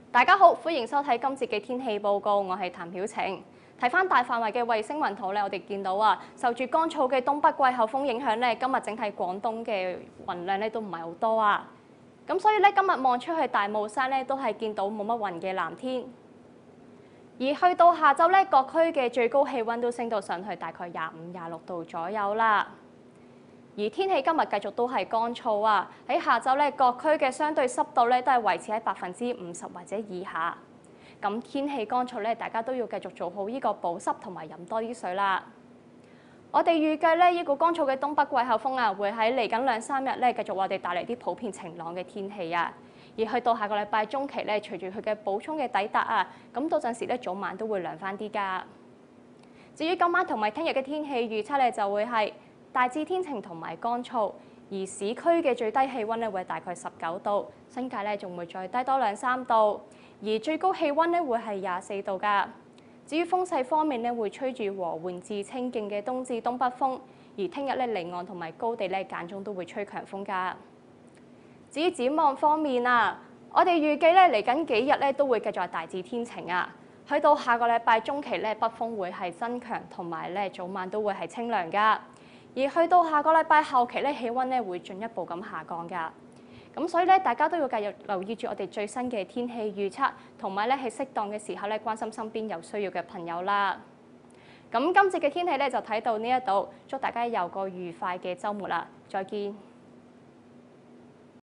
大家好，歡迎收睇今節嘅天氣報告，我係譚曉晴。睇翻大範圍嘅衛星雲圖咧，我哋見到受住乾燥嘅東北季候風影響咧，今日整體廣東嘅雲量咧都唔係好多啊。咁所以咧，今日望出去大霧山咧，都係見到冇乜雲嘅藍天。而去到下晝咧，各區嘅最高氣温都升到上去大概25、26度左右啦。而天氣今日繼續都係乾燥啊！喺下晝咧，各區嘅相對濕度咧都係維持喺50%或者以下。咁天氣乾燥咧，大家都要繼續做好呢個保濕同埋飲多啲水啦。我哋預計咧，呢股乾燥嘅東北季候風會喺嚟緊2、3日咧繼續為我哋帶嚟啲普遍晴朗嘅天氣啊。而去到下個禮拜中期咧，隨住佢嘅補充嘅抵達咁到陣時咧早晚都會涼翻啲㗎。至於今晚同埋聽日嘅天氣預測咧，就會係大致天晴同埋乾燥，而市區嘅最低氣温咧會大概19度，新界咧仲會再低多2、3度，而最高氣温咧會係24度㗎。至於風勢方面咧，會吹住和緩至清勁嘅東至東北風，而聽日咧離岸同埋高地咧間中都會吹強風㗎。至於展望方面我哋預計咧嚟緊幾日咧都會繼續係大致天晴啊。去到下個禮拜中期咧，北風會係增強，同埋咧早晚都會係清涼㗎。而去到下個禮拜後期咧，氣温咧會進一步咁下降㗎。咁所以咧，大家都要繼續留意住我哋最新嘅天氣預測，同埋咧喺適當嘅時候咧關心身邊有需要嘅朋友啦。咁今節嘅天氣咧就睇到呢一度，祝大家有個愉快嘅週末啦，再見。